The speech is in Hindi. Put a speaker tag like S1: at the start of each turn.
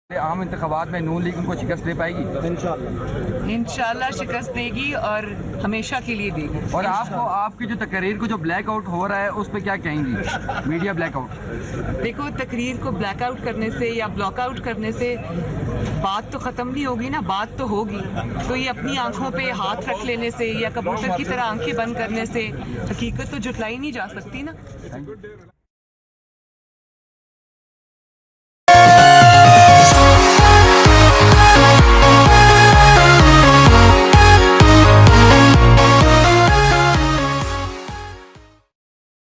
S1: आम इंतखाबात में नून लीग उनको शिकस्त दे पाएगी?
S2: इंशाल्लाह शिकस्त देगी और हमेशा के लिए देगी।
S1: और आपको आपकी जो तकरीर को जो ब्लैकआउट हो रहा है उस पर क्या कहेंगी? मीडिया ब्लैकआउट,
S2: देखो तकरीर को ब्लैकआउट करने से या ब्लॉकआउट करने से बात तो ख़त्म नहीं होगी ना, बात तो होगी। तो ये अपनी आंखों पे हाथ रख लेने से या कबूतर की तरह आंखें बंद करने से हकीकत तो जुटलाई नहीं जा सकती ना।